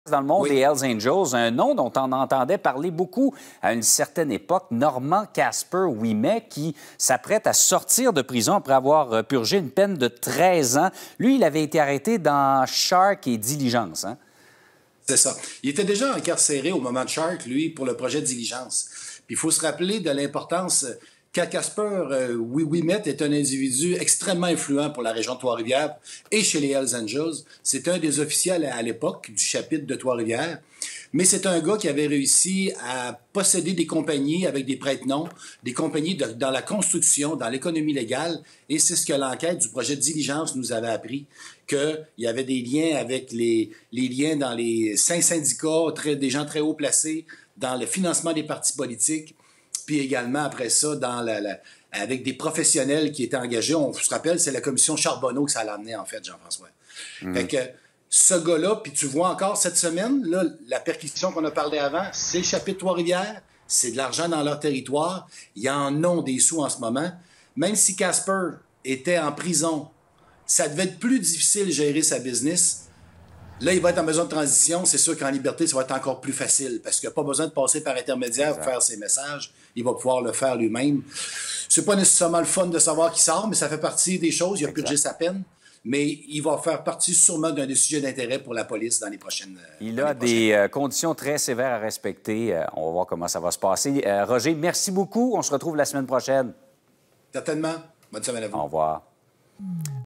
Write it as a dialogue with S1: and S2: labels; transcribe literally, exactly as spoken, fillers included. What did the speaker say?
S1: Dans le monde
S2: Oui.
S1: des Hells Angels, un nom dont on entendait parler beaucoup à une certaine époque, Normand Casper Ouimet, qui s'apprête à sortir de prison après avoir purgé une peine de treize ans. Lui, il avait été arrêté dans Shark et Diligence. Hein?
S2: C'est ça. Il était déjà incarcéré au moment de Shark, lui, pour le projet Diligence. Puis il faut se rappeler de l'importance qu'à Casper euh, Ouimet est un individu extrêmement influent pour la région de Trois-Rivières et chez les Hells Angels. C'est un des officiels à l'époque du chapitre de Trois-Rivières. Mais c'est un gars qui avait réussi à posséder des compagnies avec des prête-noms, des compagnies de, dans la construction, dans l'économie légale. Et c'est ce que l'enquête du projet Diligence nous avait appris, qu'il y avait des liens avec les, les liens dans les cinq syndicats, très, des gens très haut placés, dans le financement des partis politiques, puis également après ça, dans la, la, avec des professionnels qui étaient engagés. On se rappelle, c'est la commission Charbonneau que ça l'a amené, en fait, Jean-François. Mmh. Fait que ce gars-là, puis tu vois encore cette semaine, là, la perquisition qu'on a parlé avant, c'est le chapitre Trois-Rivières, c'est de l'argent dans leur territoire, ils en ont des sous en ce moment. Même si Casper était en prison, ça devait être plus difficile de gérer sa business. Là, il va être en mesure de transition. C'est sûr qu'en liberté, ça va être encore plus facile parce qu'il n'a pas besoin de passer par intermédiaire pour faire ses messages. Il va pouvoir le faire lui-même. C'est pas nécessairement le fun de savoir qu'il sort, mais ça fait partie des choses. Il a purgé sa peine. Mais il va faire partie sûrement d'un des sujets d'intérêt pour la police dans les prochaines
S1: Il a des euh, conditions très sévères à respecter. Euh, on va voir comment ça va se passer. Euh, Roger, merci beaucoup. On se retrouve la semaine prochaine.
S2: Certainement. Bonne semaine à vous.
S1: Au revoir.